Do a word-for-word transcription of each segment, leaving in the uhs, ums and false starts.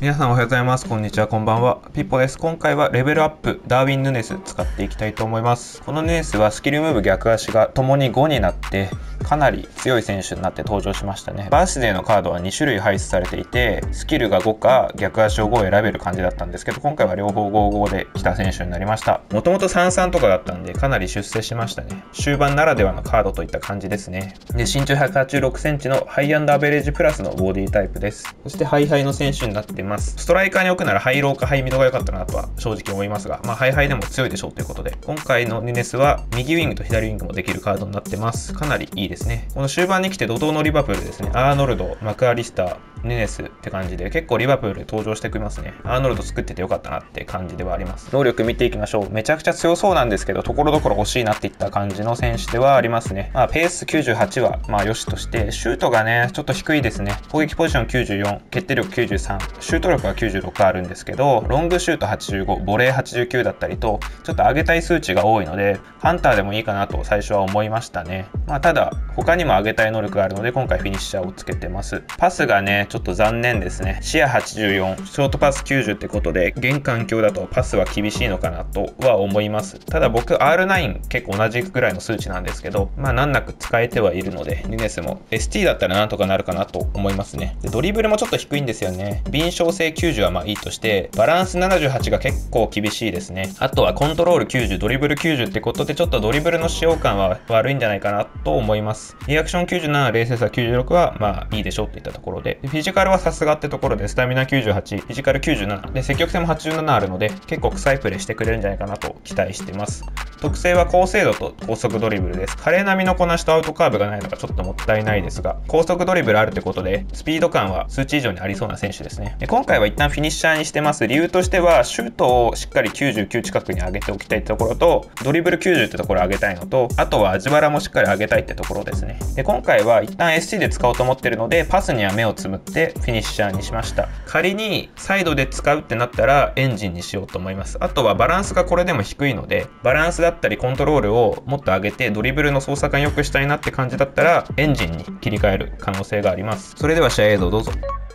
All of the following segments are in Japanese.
皆さんおはようございます。こんにちは、こんばんは。ピッポです。今回はレベルアップ、ダーウィン・ヌネス使っていきたいと思います。このヌネスはスキルムーブ逆足が共にごになって、かなり強い選手になって登場しましたね。バースデーのカードはに種類配出されていて、スキルがごか逆足をごを選べる感じだったんですけど、今回は両方ごごで来た選手になりました。もともとさんさんとかだったんで、かなり出世しましたね。終盤ならではのカードといった感じですね。で、身長ひゃくはちじゅうろくセンチのハイアンドアベレージプラスのボディタイプです。そしてハイハイの選手になっています。ストライカーに置くならハイローかハイミドが良かったなとは正直思いますが、まあハイハイでも強いでしょうということで、今回のヌネスは右ウィングと左ウィングもできるカードになってます。かなりいいですね。この終盤に来て怒涛のリバプールですね。アーノルド、マクアリスター、ヌネスって感じで結構リバプールで登場してきますね。アーノルド作っててよかったなって感じではあります。能力見ていきましょう。めちゃくちゃ強そうなんですけど、ところどころ惜しいなっていった感じの選手ではありますね。まあペースきゅうじゅうはちはまあ良しとして、シュートがねちょっと低いですね。攻撃ポジションきゅうじゅうよん、決定力きゅうじゅうさん、シュート力はきゅうじゅうろくあるんですけど、ロングシュートはちじゅうご、ボレーはちじゅうきゅうだったりとちょっと上げたい数値が多いので、ハンターでもいいかなと最初は思いましたね。まあただ他にも上げたい能力があるので、今回フィニッシャーをつけてます。パスがねちょっと残念ですね。視野はちじゅうよん、ショートパスきゅうじゅうってことで、現環境だとパスは厳しいのかなとは思います。ただ僕 アールナイン 結構同じぐらいの数値なんですけど、まあ難なく使えてはいるので、ヌネスも エスティー だったらなんとかなるかなと思いますね。でドリブルもちょっと低いんですよね。敏捷性きゅうじゅうはまあいいとして、バランスななじゅうはちが結構厳しいですね。あとはコントロールきゅうじゅう、ドリブルきゅうじゅうってことで、ちょっとドリブルの使用感は悪いんじゃないかなと思います。リアクションきゅうじゅうなな、冷静さきゅうじゅうろくはまあいいでしょうっていったところで、フィジカルはさすがってところで、スタミナきゅうじゅうはち、フィジカルきゅうじゅうななで積極性もはちじゅうななあるので、結構臭いプレーしてくれるんじゃないかなと期待してます。特性は高精度と高速ドリブルです。彼並みのこなしとアウトカーブがないのがちょっともったいないですが、高速ドリブルあるってことでスピード感は数値以上にありそうな選手ですね。で今回は一旦フィニッシャーにしてます。理由としてはシュートをしっかりきゅうじゅうきゅう近くに上げておきたいってところと、ドリブルきゅうじゅうってところを上げたいのと、あとは味腹もしっかり上げたいってところですね。で今回は一旦 エスシー で使おうと思ってるので、パスには目をつむってフィニッシャーにしました。仮にサイドで使うってなったらエンジンにしようと思います。あとはバランスがこれでも低いので、バランスだったりコントロールをもっと上げてドリブルの操作感良くしたいなって感じだったらエンジンに切り替える可能性があります。それでは試合映像どうぞ。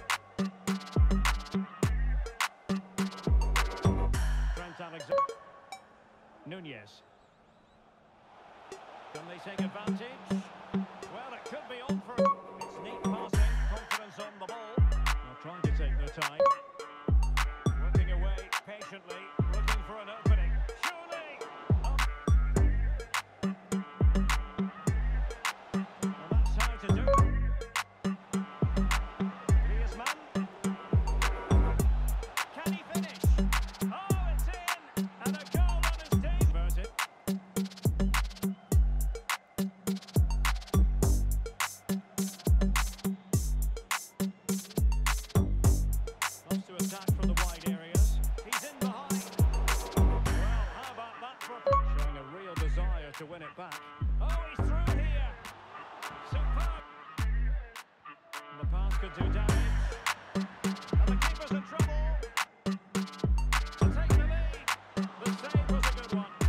To win it back. Oh, he's through here. Superb. And the pass could do damage. And the keeper's in trouble. To take the lead. The save was a good one.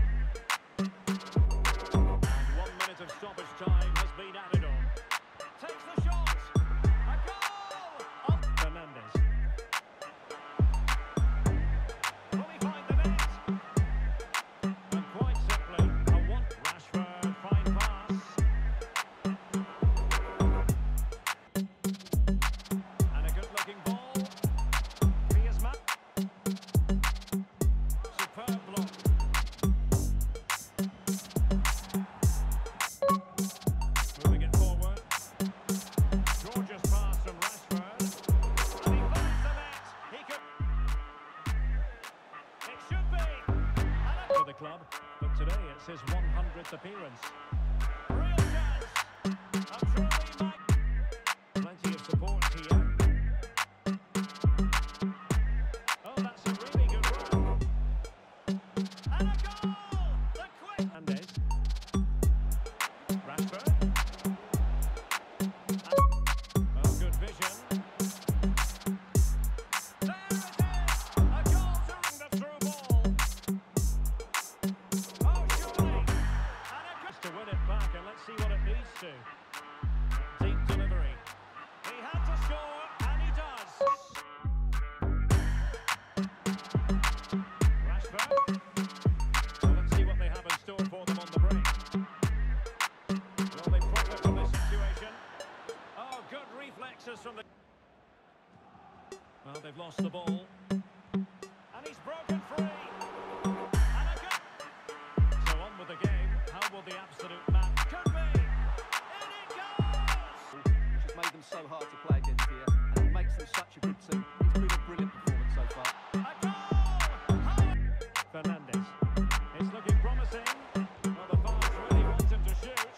And one minute of stoppage time has been added on. Takes the shot. A goal of Fernandes. Will he find the net? And quite simply, a one. Rashford, fine pass. And a good-looking ball. Griezmann. Superb block. Moving it forward. Gorgeous pass from Rashford. And he finds the net. He could. It should be. And for the club. But today it's his one hundredth appearance. Real chance. A truly mag. Plenty of support here. Oh, that's a really good run. And a goal! The quick. Fernandes. Rashford. Oh, good vision. There it is! A goal to ring the through ball. Oh, surely. And a good to win Well, they've lost the ball. And he's broken free. And a goal. So on with the game. How will the absolute map could be? In it goes! Which has made them so hard to play against here, and it makes them such a good team. It's been a brilliant performance so far. A goal! Fernandes. It's looking promising. Well, the fans really want him to shoot.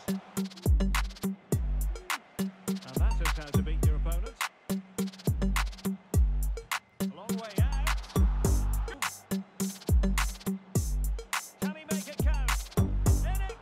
And that is how to beat your opponent. A long way out. Can he make it count? In it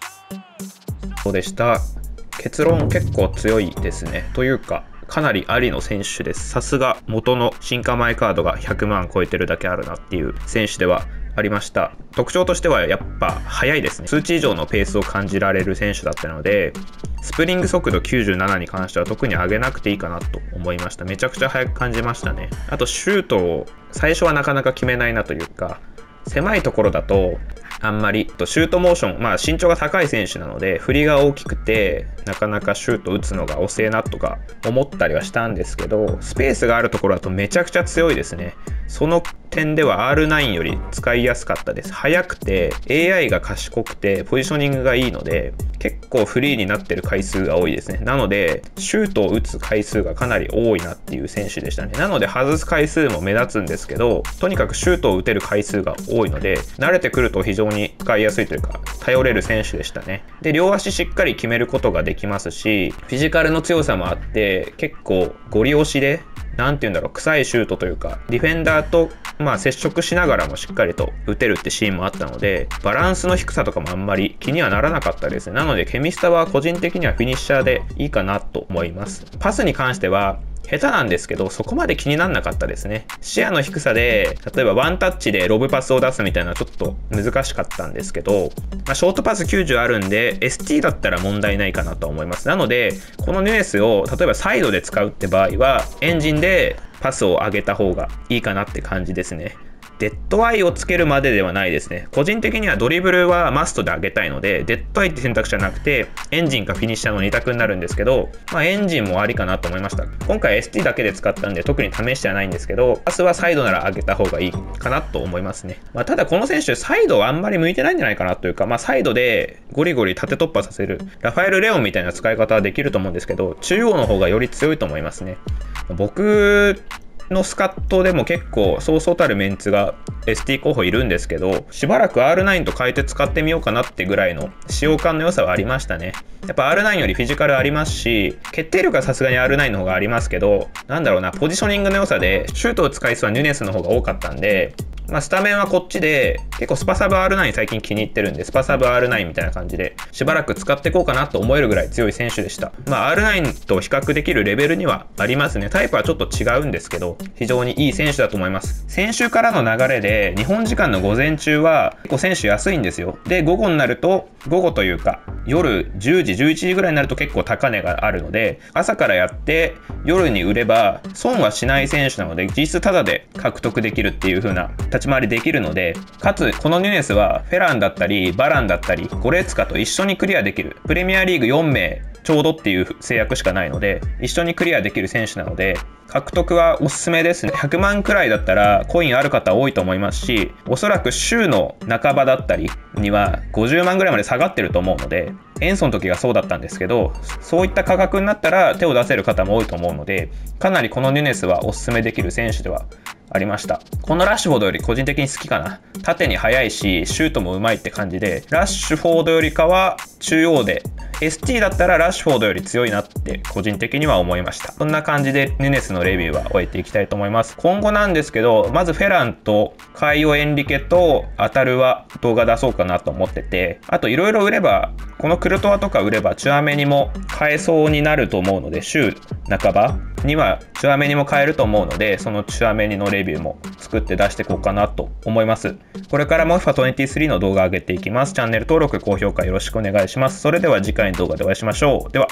goes! そうでした。結論結構強いですね。というかかなりありの選手です。さすが元の新加前カードがひゃくまん超えてるだけあるなっていう選手ではありました。特徴としてはやっぱ速いですね。数値以上のペースを感じられる選手だったので、スプリング速度きゅうじゅうななに関しては特に上げなくていいかなと思いました。めちゃくちゃ速く感じましたね。あとシュートを最初はなかなか決めないなというか、狭いところだとあんまりシュートモーション、まあ身長が高い選手なので振りが大きくてなかなかシュート打つのが遅えなとか思ったりはしたんですけど、スペースがあるところだとめちゃくちゃ強いですね。その点では アールナイン より使いやすかったです。速くて エーアイ が賢くてポジショニングがいいので結構フリーになってる回数が多いですね。なのでシュートを打つ回数がかなり多いなっていう選手でしたね。なので外す回数も目立つんですけど、とにかくシュートを打てる回数が多いので慣れてくると非常に使いやすいというか頼れる選手でしたね。で両足しっかり決めることができますし、フィジカルの強さもあって結構ゴリ押しでなんていうんだろう、臭いシュートというかディフェンダーとまあ接触しながらもしっかりと打てるってシーンもあったので、バランスの低さとかもあんまり気にはならなかったですね。なのでケミスタは個人的にはフィニッシャーでいいかなと思います。パスに関しては下手なんですけどそこまで気にならなかったですね。視野の低さで例えばワンタッチでロブパスを出すみたいなのはちょっと難しかったんですけど、まあ、ショートパスきゅうじゅうあるんで エスティー だったら問題ないかなと思います。なのでこのニュエスを例えばサイドで使うって場合はエンジンでパスを上げた方がいいかなって感じですね。デッドアイをつけるまでではないですね。個人的にはドリブルはマストで上げたいのでデッドアイって選択肢はなくてエンジンかフィニッシャーのに択になるんですけど、まあ、エンジンもありかなと思いました。今回 エスティー だけで使ったんで特に試してはないんですけど、パスはサイドなら上げた方がいいかなと思いますね。まあ、ただこの選手サイドはあんまり向いてないんじゃないかなというか、まあ、サイドでゴリゴリ縦突破させるラファエル・レオンみたいな使い方はできると思うんですけど、中央の方がより強いと思いますね。僕のスカットでも結構そうそうたるメンツが エスティー 候補いるんですけど、しばらく アールナイン と変えて使ってみようかなってぐらいの使用感の良さはありましたね。やっぱ アールナイン よりフィジカルありますし、決定力はさすがに アールナイン の方がありますけど、なんだろうな、ポジショニングの良さでシュートを使いそうはニュネスの方が多かったんで、まあ、スタメンはこっちで結構スパサブ アールナイン 最近気に入ってるんで、スパサブ アールナイン みたいな感じでしばらく使っていこうかなと思えるぐらい強い選手でした。まあ アールナイン と比較できるレベルにはありますね。タイプはちょっと違うんですけど非常にいい選手だと思います。先週からの流れで日本時間の午前中は結構選手安いんですよ。で午後になると午後というか夜じゅうじじゅういちじぐらいになると結構高値があるので、朝からやって夜に売れば損はしない選手なので実質タダで獲得できるっていう風な立ち回りできるので、かつこのニュネスはフェランだったりバランだったりゴレツカと一緒にクリアできる、プレミアリーグよんめいちょうどっていう制約しかないので一緒にクリアできる選手なので獲得はおすすめですね。ひゃくまんくらいだったらコインある方多いと思いますし、おそらく週の半ばだったりにはごじゅうまんぐらいまで下がってると思うので、エンソの時がそうだったんですけど、そういった価格になったら手を出せる方も多いと思うので、かなりこのニュネスはおすすめできる選手ではありました。このラッシュフォードより個人的に好きかな。縦に速いしシュートもうまいって感じで、ラッシュフォードよりかは中央で エスティー だったらラッシュフォードより強いなって個人的には思いました。そんな感じでニュネスのレビューは終えていきたいと思います。今後なんですけど、まずフェランとカイオ・エンリケとアタルは動画出そうかなと思ってて、あといろいろ売ればこのクルトワとか売ればチュアメにも買えそうになると思うので、週半ばにはチュアメにも買えると思うので、そのチュアメにのレビューも作って出していこうかなと思います。これからも エフアイにじゅうさん の動画上げていきます。チャンネル登録高評価よろしくお願いします。それでは次回の動画でお会いしましょう。では。